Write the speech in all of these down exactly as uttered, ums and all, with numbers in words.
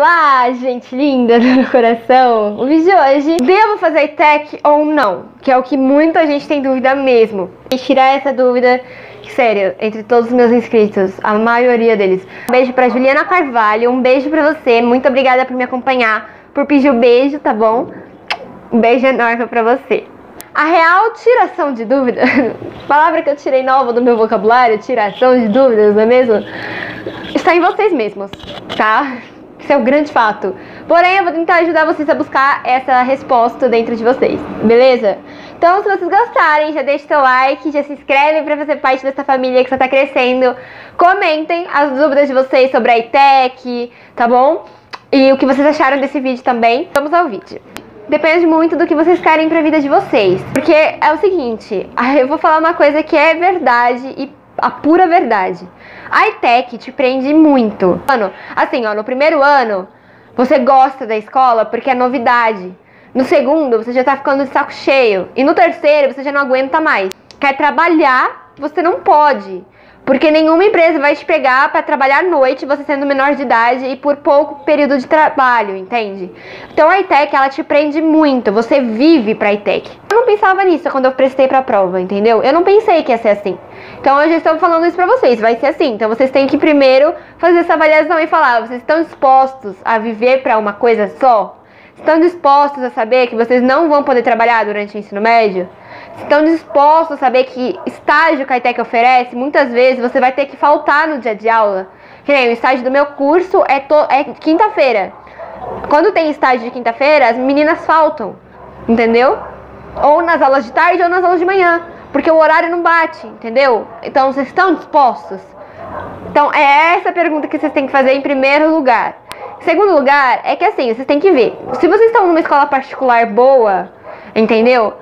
Olá, gente linda do meu coração! O vídeo de hoje, devo fazer tech ou não? Que é o que muita gente tem dúvida mesmo. E tirar essa dúvida, sério, entre todos os meus inscritos, a maioria deles. Um beijo pra Juliana Carvalho, um beijo pra você, muito obrigada por me acompanhar, por pedir o beijo, tá bom? Um beijo enorme pra você. A real tiração de dúvida, palavra que eu tirei nova do meu vocabulário, tiração de dúvidas, não é mesmo? Está em vocês mesmos, tá? Isso é o grande fato. Porém, eu vou tentar ajudar vocês a buscar essa resposta dentro de vocês, beleza? Então, se vocês gostarem, já deixa seu like, já se inscreve para fazer parte dessa família que só tá crescendo. Comentem as dúvidas de vocês sobre a iTech, tá bom? E o que vocês acharam desse vídeo também. Vamos ao vídeo. Depende muito do que vocês querem pra vida de vocês. Porque é o seguinte, eu vou falar uma coisa que é verdade e a pura verdade. A iTech te prende muito. Mano, assim, ó, no primeiro ano, você gosta da escola porque é novidade. No segundo, você já tá ficando de saco cheio. E no terceiro, você já não aguenta mais. Quer trabalhar, você não pode. Porque nenhuma empresa vai te pegar pra trabalhar à noite, você sendo menor de idade e por pouco período de trabalho, entende? Então a iTech, ela te prende muito, você vive pra iTech. Eu não pensava nisso quando eu prestei pra prova, entendeu? Eu não pensei que ia ser assim. Então eu já estou falando isso pra vocês, vai ser assim. Então vocês têm que primeiro fazer essa avaliação e falar, vocês estão dispostos a viver pra uma coisa só? Estão dispostos a saber que vocês não vão poder trabalhar durante o ensino médio? Estão dispostos a saber que estágio que a iTech oferece, muitas vezes você vai ter que faltar no dia de aula? Que nem o estágio do meu curso é, é quinta-feira. Quando tem estágio de quinta-feira, as meninas faltam, entendeu? Ou nas aulas de tarde ou nas aulas de manhã, porque o horário não bate, entendeu? Então, vocês estão dispostos? Então, é essa pergunta que vocês têm que fazer em primeiro lugar. Em segundo lugar, é que assim, vocês têm que ver. Se vocês estão numa escola particular boa, entendeu?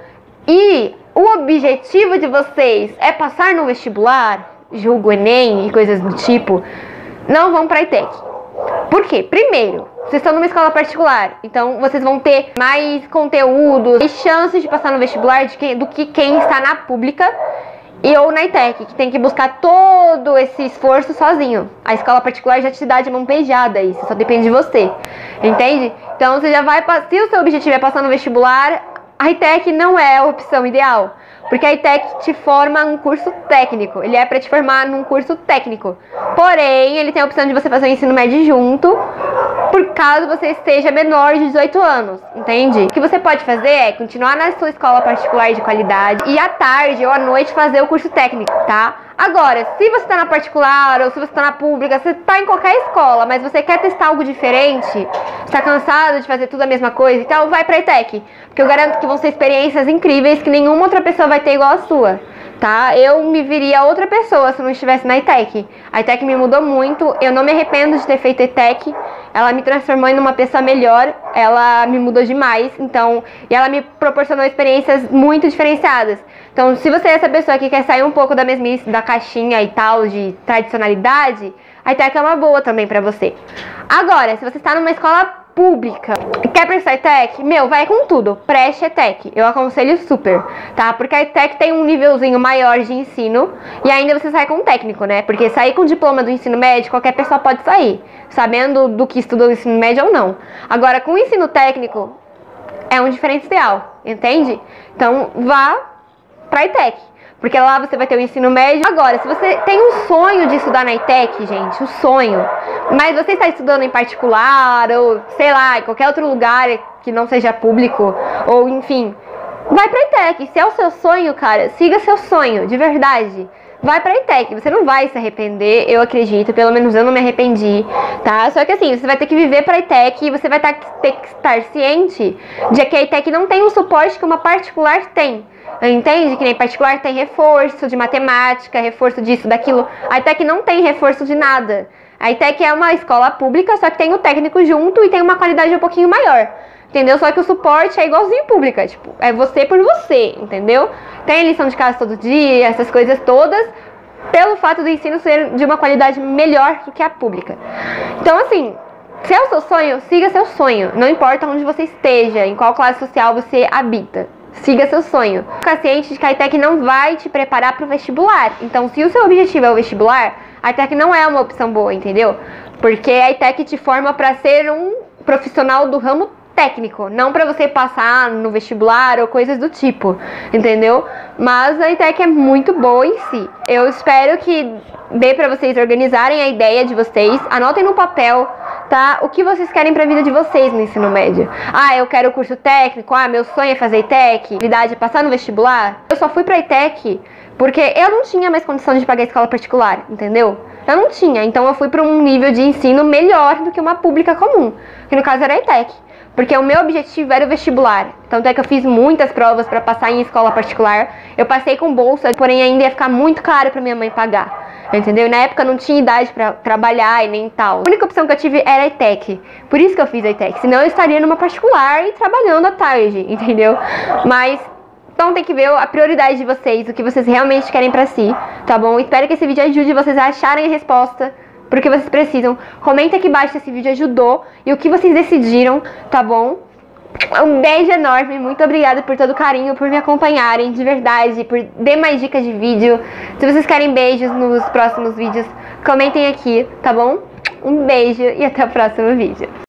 E o objetivo de vocês é passar no vestibular, julgo Enem e coisas do tipo, não vão pra iTech. Por quê? Primeiro, vocês estão numa escola particular, então vocês vão ter mais conteúdos e chances de passar no vestibular de quem, do que quem está na pública e ou na iTech, que tem que buscar todo esse esforço sozinho. A escola particular já te dá de mão beijada, isso só depende de você, entende? Então você já vai, se o seu objetivo é passar no vestibular, a iTech não é a opção ideal, porque a iTech te forma um curso técnico, ele é para te formar num curso técnico, porém ele tem a opção de você fazer o ensino médio junto, por caso você esteja menor de dezoito anos, entende? O que você pode fazer é continuar na sua escola particular de qualidade e à tarde ou à noite fazer o curso técnico, tá? Agora, se você tá na particular ou se você tá na pública, você tá em qualquer escola, mas você quer testar algo diferente, está cansado de fazer tudo a mesma coisa, então vai pra iTech, porque eu garanto que vão ser experiências incríveis que nenhuma outra pessoa vai ter igual a sua, tá? Eu me viria outra pessoa se não estivesse na iTech. A iTech me mudou muito, eu não me arrependo de ter feito iTech, ela me transformou em uma pessoa melhor, ela me mudou demais, então, e ela me proporcionou experiências muito diferenciadas. Então, se você é essa pessoa que quer sair um pouco da mesmice, da caixinha e tal, de tradicionalidade, a iTech é uma boa também pra você. Agora, se você está numa escola pública e quer prestar iTech, meu, vai com tudo, preste iTech, eu aconselho super, tá? Porque a iTech tem um nívelzinho maior de ensino e ainda você sai com um técnico, né? Porque sair com diploma do ensino médio, qualquer pessoa pode sair, sabendo do que estudou no ensino médio ou não. Agora, com o ensino técnico, é um diferencial, entende? Então, vá pra iTech, porque lá você vai ter o ensino médio. Agora, se você tem um sonho de estudar na iTech, gente, um sonho, mas você está estudando em particular, ou sei lá, em qualquer outro lugar que não seja público, ou enfim, vai pra iTech. Se é o seu sonho, cara, siga seu sonho, de verdade. Vai pra iTech, você não vai se arrepender, eu acredito, pelo menos eu não me arrependi, tá? Só que assim, você vai ter que viver pra iTech e você vai ter que estar ciente de que a iTech não tem o suporte que uma particular tem. Entende? Que nem particular tem reforço de matemática, reforço disso, daquilo. A iTech não tem reforço de nada. A iTech é uma escola pública, só que tem o técnico junto e tem uma qualidade um pouquinho maior. Entendeu? Só que o suporte é igualzinho pública, tipo, é você por você, entendeu? Tem lição de casa todo dia, essas coisas todas, pelo fato do ensino ser de uma qualidade melhor do que a pública. Então, assim, se é o seu sonho, siga seu sonho. Não importa onde você esteja, em qual classe social você habita. Siga seu sonho. Fica ciente de que a iTech não vai te preparar para o vestibular. Então, se o seu objetivo é o vestibular, a iTech não é uma opção boa, entendeu? Porque a ETEC te forma para ser um profissional do ramo técnico, não para você passar no vestibular ou coisas do tipo, entendeu? Mas a ETEC é muito boa em si. Eu espero que dê para vocês organizarem a ideia de vocês, anotem no papel, tá? O que vocês querem para a vida de vocês no ensino médio. Ah, eu quero curso técnico, ah, meu sonho é fazer ETEC, habilidade é passar no vestibular. Eu só fui pra ETEC porque eu não tinha mais condição de pagar escola particular, entendeu? Eu não tinha, então eu fui para um nível de ensino melhor do que uma pública comum, que no caso era a ETEC. Porque o meu objetivo era o vestibular. Tanto é que eu fiz muitas provas para passar em escola particular. Eu passei com bolsa, porém ainda ia ficar muito caro para minha mãe pagar. Entendeu? E na época eu não tinha idade para trabalhar e nem tal. A única opção que eu tive era a ETEC. Por isso que eu fiz a ETEC. Senão eu estaria numa particular e trabalhando à tarde, entendeu? Mas então tem que ver a prioridade de vocês, o que vocês realmente querem pra si, tá bom? Espero que esse vídeo ajude vocês a acharem a resposta porque vocês precisam. Comenta aqui embaixo se esse vídeo ajudou e o que vocês decidiram, tá bom? Um beijo enorme, muito obrigada por todo o carinho, por me acompanharem, de verdade, por dar mais dicas de vídeo. Se vocês querem beijos nos próximos vídeos, comentem aqui, tá bom? Um beijo e até o próximo vídeo.